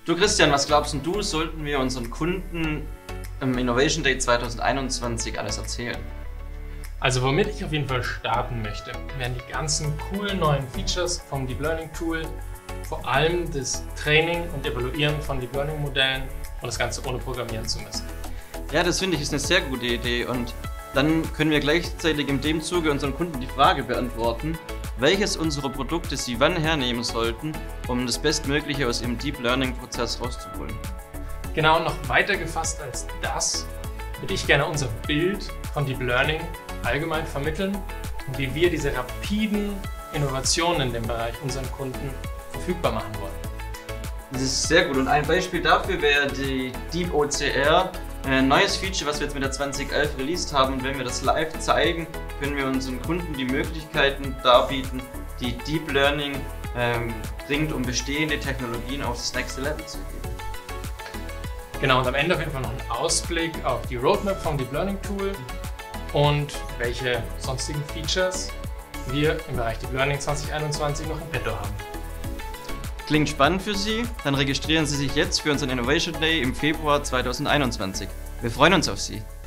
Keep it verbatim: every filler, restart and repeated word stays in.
Du Christian, was glaubst du, sollten wir unseren Kunden im Innovation Day zweitausendeinundzwanzig alles erzählen? Also womit ich auf jeden Fall starten möchte, wären die ganzen coolen neuen Features vom Deep Learning Tool, vor allem das Training und Evaluieren von Deep Learning Modellen und das Ganze ohne programmieren zu müssen. Ja, das finde ich ist eine sehr gute Idee und dann können wir gleichzeitig in dem Zuge unseren Kunden die Frage beantworten, welches unserer Produkte sie wann hernehmen sollten, um das Bestmögliche aus ihrem Deep Learning Prozess rauszuholen. Genau, und noch weiter gefasst als das, würde ich gerne unser Bild von Deep Learning allgemein vermitteln und wie wir diese rapiden Innovationen in dem Bereich unseren Kunden verfügbar machen wollen. Das ist sehr gut und ein Beispiel dafür wäre die Deep O C R, ein neues Feature, was wir jetzt mit der zwanzig elf released haben, und wenn wir das live zeigen, können wir unseren Kunden die Möglichkeiten darbieten, die Deep Learning ähm, bringt, um bestehende Technologien auf das nächste Level zu geben. Genau, und am Ende auf jeden Fall noch ein Ausblick auf die Roadmap vom Deep Learning Tool und welche sonstigen Features wir im Bereich Deep Learning zwanzig einundzwanzig noch im Petto haben. Klingt spannend für Sie? Dann registrieren Sie sich jetzt für unseren Innovation Day im Februar zweitausendeinundzwanzig. Wir freuen uns auf Sie!